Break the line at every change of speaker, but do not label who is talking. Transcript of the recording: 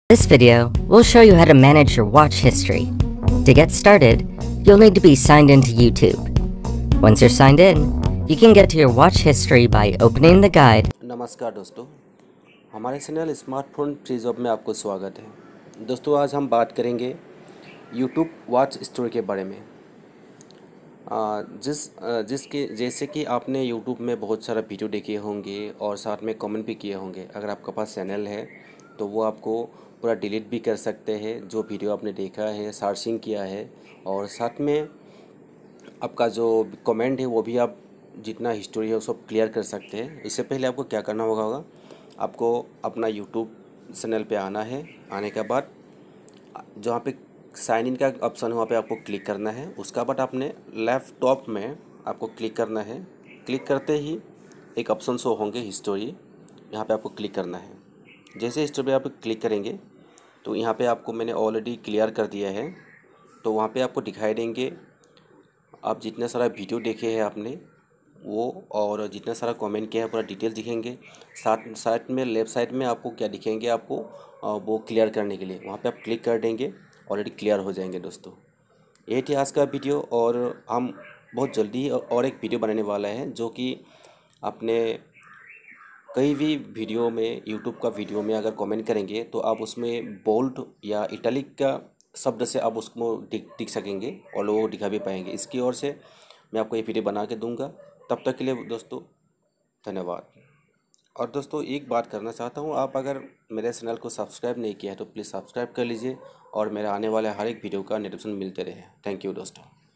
This video will show you how to manage your watch history. To get started, you'll need to be signed into YouTube. Once you're signed in, you can get to your watch history by opening the guide.
नमस्कार दोस्तों, हमारे channel smartphone free job में आपको स्वागत है। दोस्तों आज हम बात करेंगे YouTube वॉच स्टोरी के बारे में। जिसके जैसे कि आपने YouTube में बहुत सारा वीडियो देखे होंगे और साथ में कमेंट भी किए होंगे। अगर आपके पास चैनल है तो वो आपको पूरा डिलीट भी कर सकते हैं जो वीडियो आपने देखा है, सर्चिंग किया है, और साथ में आपका जो कमेंट है वो भी आप जितना हिस्ट्री है वो सब क्लियर कर सकते हैं। इससे पहले आपको क्या करना होगा, आपको अपना यूट्यूब चैनल पे आना है। आने के बाद जहाँ पे साइन इन का ऑप्शन है वहाँ पे आपको क्लिक करना है। उसका बाद आपने लेफ़्ट टॉप में आपको क्लिक करना है। क्लिक करते ही एक ऑप्शन शो होंगे हिस्टोरी, यहाँ पे आपको क्लिक करना है। जैसे हिस्टोरी आप क्लिक करेंगे तो यहाँ पे आपको मैंने ऑलरेडी क्लियर कर दिया है, तो वहाँ पे आपको दिखाई देंगे आप जितना सारा वीडियो देखे हैं आपने वो, और जितना सारा कमेंट किया है पूरा डिटेल दिखेंगे। साथ में लेफ़्ट साइड में आपको क्या दिखेंगे, आपको वो क्लियर करने के लिए वहाँ पे आप क्लिक कर देंगे, ऑलरेडी क्लियर हो जाएंगे। दोस्तों ये थी आज का वीडियो, और हम बहुत जल्दी और एक वीडियो बनाने वाला है जो कि अपने कई भी वीडियो में, यूट्यूब का वीडियो में अगर कमेंट करेंगे तो आप उसमें बोल्ड या इटैलिक का शब्द से आप उसको दिख सकेंगे और लोगों को दिखा भी पाएंगे। इसकी ओर से मैं आपको ये वीडियो बना के दूंगा। तब तक के लिए दोस्तों धन्यवाद। और दोस्तों एक बात करना चाहता हूँ, आप अगर मेरे चैनल को सब्सक्राइब नहीं किया है तो प्लीज़ सब्सक्राइब कर लीजिए और मेरे आने वाले हर एक वीडियो का नोटिफिकेशन मिलते रहे। थैंक यू दोस्तों।